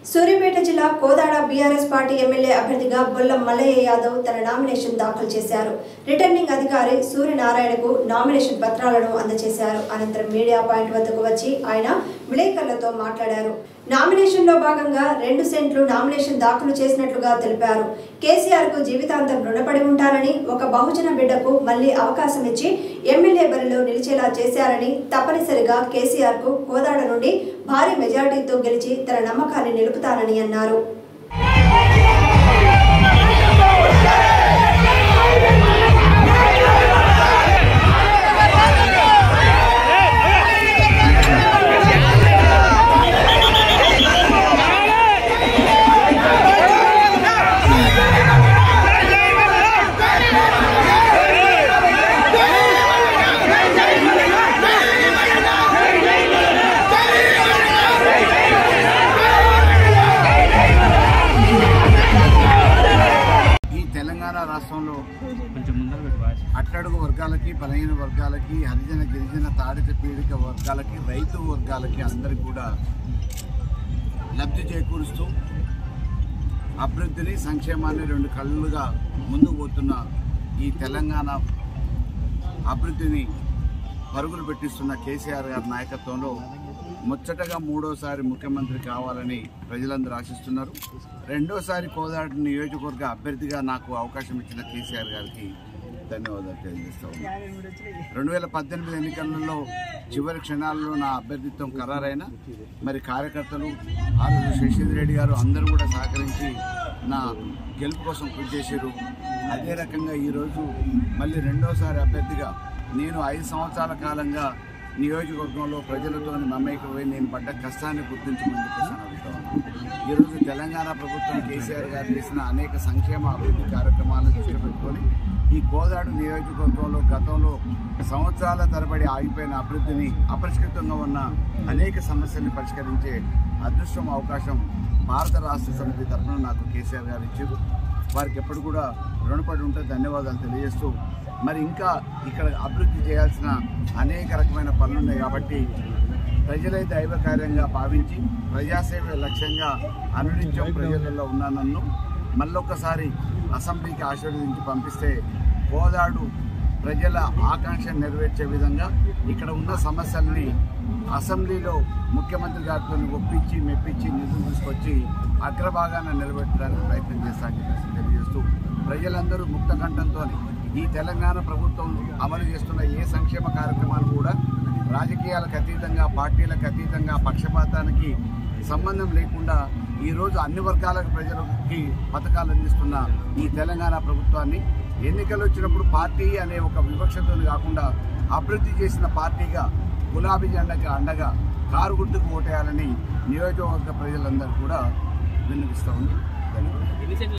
సూర్యాపేట జిల్లా Kodad BRS party MLA అభ్యర్థిగా బొల్లం మల్లయ్య యాదవ్ తన నామినేషన్ దాఖలు చేశారు. రిటర్నింగ్ అధికారి సూర్యనారాయణకు నామినేషన్ పత్రాలను అందజేశారు. అనంతరం మీడియా పాయింట్ వద్దకు వచ్చి ఆయన విలేకరులతో మాట్లాడారు. నామినేషన్ లో భాగంగా 2 సెంట్లు నామినేషన్ దాఖలు చేసినట్లుగా తెలిపారు. కేసీఆర్ కు జీవితాంతం రుణపడి ఉంటారని, ఒక బహుజన బిడ్డకు మళ్లీ అవకాశం ఇచ్చి ఎమ్మెల్యే బరిలో నిలిచేలా చేశారని, తప్పనిసరిగా కేసీఆర్ కు కోదాడ నుండి భారీ మెజార్టీతో గెలిచి తన నమ్మకాన్ని నిలుపుతానని అన్నారు. రాష్ట్రంలో అట్టడుగు వర్గాలకి, బలహీన వర్గాలకి, హరిజన గిరిజన తాడిత పీడిత వర్గాలకి, రైతు వర్గాలకి అందరికీ కూడా లబ్ధి చేకూరుస్తూ అభివృద్ధిని, సంక్షేమాన్ని 2 కళ్ళుగా ముందుకు పోతున్న ఈ తెలంగాణ అభివృద్ధిని పరుగులు పెట్టిస్తున్న కేసీఆర్ గారి నాయకత్వంలో ముచ్చటగా 3వసారి ముఖ్యమంత్రి కావాలని ప్రజలందరూ ఆశిస్తున్నారు. 2వసారి కోదాడ నియోజకవర్గ అభ్యర్థిగా నాకు అవకాశం ఇచ్చిన కేసీఆర్ గారికి ధన్యవాదాలు తెలియజేస్తా ఉన్నాను. 2018 ఎన్నికలలో చివరి క్షణాల్లో నా అభ్యర్థిత్వం ఖరారైన మరి కార్యకర్తలు ఆర్ఎస్ శశిధర్ రెడ్డి గారు అందరూ కూడా సహకరించి నా గెలుపు కోసం కృషి చేశారు. అదే రకంగా ఈరోజు మళ్ళీ 2వసారి అభ్యర్థిగా నేను 5 సంవత్సరాల కాలంగా నియోజకవర్గంలో ప్రజలతో మమేకమై నేను పడ్డ కష్టాన్ని గుర్తించమని చెప్పేసి అడుగుతాను. ఈరోజు తెలంగాణ ప్రభుత్వం కేసీఆర్ గారు చేసిన అనేక సంక్షేమ అభివృద్ధి కార్యక్రమాలను దృష్టి పెట్టుకొని ఈ కోదాడు నియోజకవర్గంలో గతంలో సంవత్సరాల తరబడి ఆగిపోయిన అభివృద్ధిని, అపరిష్కృతంగా ఉన్న అనేక సమస్యల్ని పరిష్కరించే అదృష్టం, అవకాశం భారత రాష్ట్ర సమితి తరఫున నాకు కేసీఆర్ గారు ఇచ్చారు. వారికి ఎప్పుడు కూడా రుణపడి ఉంటే ధన్యవాదాలు తెలియజేస్తూ, మరి ఇంకా ఇక్కడ అభివృద్ధి చేయాల్సిన అనేక రకమైన పనులు ఉన్నాయి కాబట్టి ప్రజలే దైవ కార్యంగా భావించి ప్రజాసేవ లక్ష్యంగా అనునిత్యం ప్రజలలో ఉన్న నన్ను మళ్ళొక్కసారి అసెంబ్లీకి ఆశీర్వదించి పంపిస్తే కోదాడు ప్రజల ఆకాంక్ష నెరవేర్చే విధంగా ఇక్కడ ఉన్న సమస్యల్ని అసెంబ్లీలో ముఖ్యమంత్రి గారితో ఒప్పించి మెప్పించి నిధులు తీసుకొచ్చి అగ్రభాగాన్ని నిలబెట్టడానికి ప్రయత్నం చేస్తానని చెప్పేసి తెలియజేస్తూ, ప్రజలందరూ ముక్త కంఠంతో ఈ తెలంగాణ ప్రభుత్వం అమలు చేస్తున్న ఏ సంక్షేమ కార్యక్రమాలు కూడా రాజకీయాలకు అతీతంగా, పార్టీలకు అతీతంగా, పక్షపాతానికి సంబంధం లేకుండా ఈరోజు అన్ని వర్గాల ప్రజలకి పథకాలు అందిస్తున్న ఈ తెలంగాణ ప్రభుత్వాన్ని ఎన్నికలు వచ్చినప్పుడు పార్టీ అనే ఒక వివక్షతో కాకుండా అభివృద్ధి చేసిన పార్టీగా గులాబీ జెండాకి అండగా కారు గుర్తుకు ఓటేయాలని నియోజకవర్గ ప్రజలందరూ కూడా విన్నవిస్తూ ఉంది.